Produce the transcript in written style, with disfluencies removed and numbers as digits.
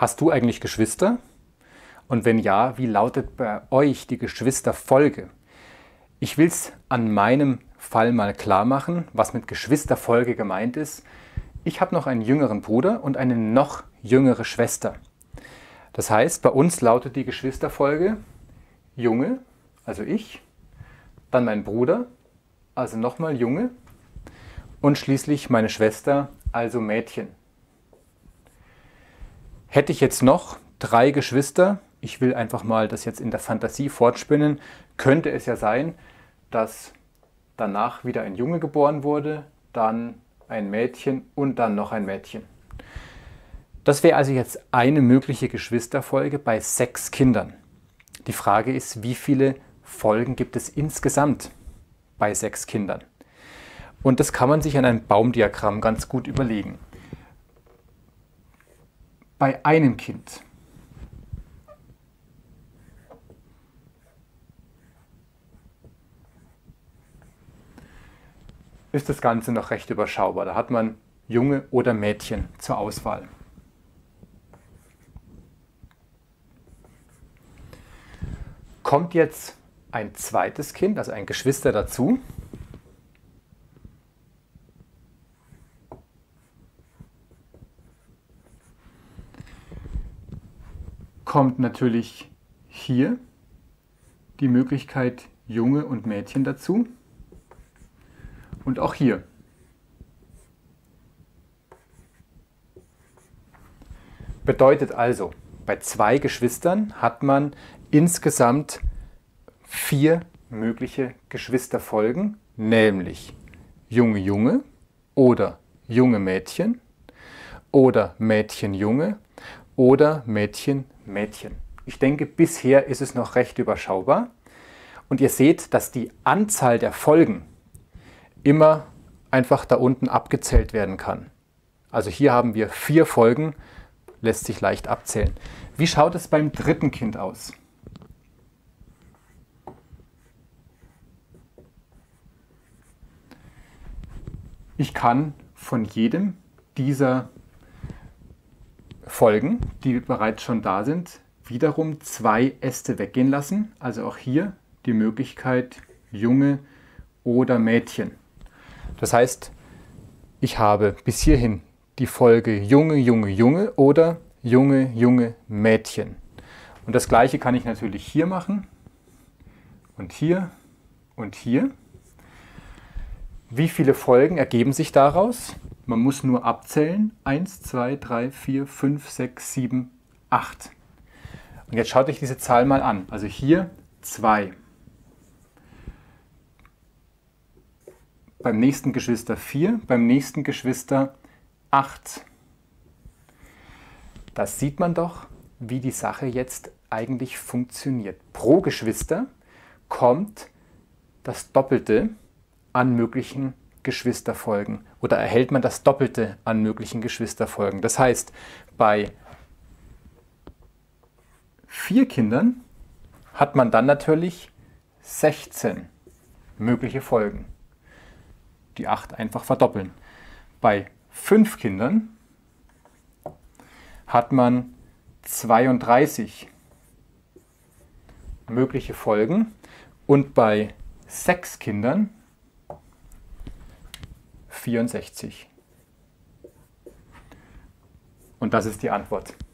Hast du eigentlich Geschwister? Und wenn ja, wie lautet bei euch die Geschwisterfolge? Ich will es an meinem Fall mal klar machen, was mit Geschwisterfolge gemeint ist. Ich habe noch einen jüngeren Bruder und eine noch jüngere Schwester. Das heißt, bei uns lautet die Geschwisterfolge Junge, also ich, dann mein Bruder, also nochmal Junge und schließlich meine Schwester, also Mädchen. Hätte ich jetzt noch 3 Geschwister, ich will einfach mal das jetzt in der Fantasie fortspinnen, könnte es ja sein, dass danach wieder ein Junge geboren wurde, dann ein Mädchen und dann noch ein Mädchen. Das wäre also jetzt eine mögliche Geschwisterfolge bei 6 Kindern. Die Frage ist, wie viele Folgen gibt es insgesamt bei 6 Kindern? Und das kann man sich an einem Baumdiagramm ganz gut überlegen. Bei einem Kind ist das Ganze noch recht überschaubar. Da hat man Junge oder Mädchen zur Auswahl. Kommt jetzt ein zweites Kind, also ein Geschwister dazu, kommt natürlich hier die Möglichkeit Junge und Mädchen dazu und auch hier. Bedeutet also, bei 2 Geschwistern hat man insgesamt 4 mögliche Geschwisterfolgen, nämlich Junge-Junge oder Junge-Mädchen oder Mädchen-Junge oder Mädchen-Mädchen. Ich denke, bisher ist es noch recht überschaubar. Und ihr seht, dass die Anzahl der Folgen immer einfach da unten abgezählt werden kann. Also hier haben wir 4 Folgen, lässt sich leicht abzählen. Wie schaut es beim dritten Kind aus? Ich kann von jedem dieser Folgen, die bereits schon da sind, wiederum 2 Äste weggehen lassen. Also auch hier die Möglichkeit Junge oder Mädchen. Das heißt, ich habe bis hierhin die Folge Junge, Junge, Junge oder Junge, Junge, Mädchen. Und das gleiche kann ich natürlich hier machen und hier und hier. Wie viele Folgen ergeben sich daraus? Man muss nur abzählen. 1, 2, 3, 4, 5, 6, 7, 8. Und jetzt schaut euch diese Zahl mal an. Also hier 2. Beim nächsten Geschwister 4, beim nächsten Geschwister 8. Das sieht man doch, wie die Sache jetzt eigentlich funktioniert. Pro Geschwister kommt das Doppelte an möglichen Geschwisterfolgen oder erhält man das Doppelte an möglichen Geschwisterfolgen. Das heißt, bei 4 Kindern hat man dann natürlich 16 mögliche Folgen. Die 8 einfach verdoppeln. Bei 5 Kindern hat man 32 mögliche Folgen und bei 6 Kindern 64. Und das ist die Antwort.